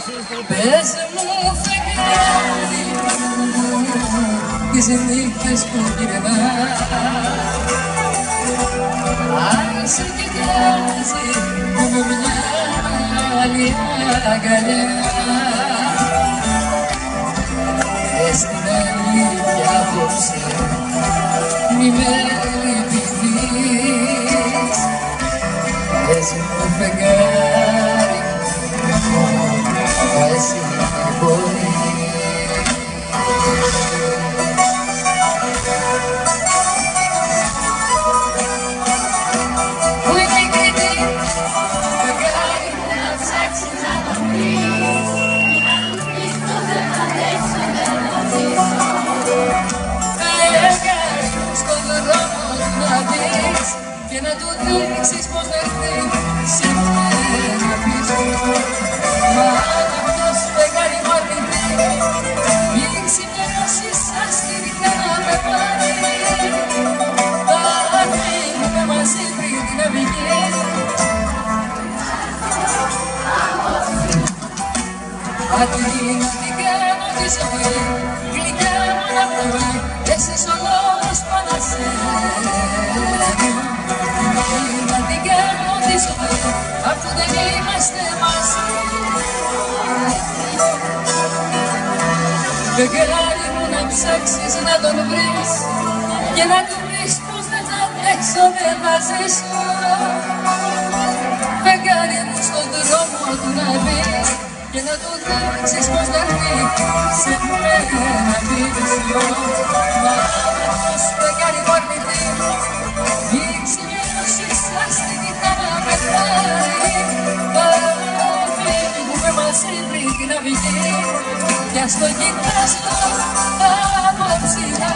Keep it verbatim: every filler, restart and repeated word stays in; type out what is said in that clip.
Πες μου φεγγάρι τις νύχτες που γυρνά, αν σε κοιτάζει με μια άλλη αγκαλιά, πες την αλήθεια απόψε, μη με λυπηθείς. Πες μου φεγγάρι, εσύ μπορείς. Πού είναι η Κρήτη, φεγγάρι να ψάξεις να το βρεις, να του πεις πως δεν αντέξω, δεν αντέξω. Φεγγάρι στον δρόμο του να δεις και να του δείξεις πως θα έρθει σε μένα πίσω. Μα αυτός φεγγάρι μου αρνηθεί, μην ξημερώσεις αστηρικά να με πάρει. Θα φύγουμε μαζί πριν την αυγή. Αντί να την κάνω τη ζωή, γλυκά μου να πνεύει, εσείς ο λόγος πανασένω. Να την κάνω τη ζωή, αφού δεν είμαστε μαζί. Φεγγάρι μου να ψάξεις να τον βρεις και να του πεις πως δεν θα αντέξω, δεν θα ζήσω. Φεγγάρι μου στον δρόμο του να πεις και να του δείξεις πως θα έρθει σε μένα πίσω. Μα αυτός φεγγάρι μου αρνηθεί, μην ξημερώσεις αστηρικά να με πάρει. Θα φύγουμε μαζί πριν την αυγή κι ας το κοιτάς το απόψη να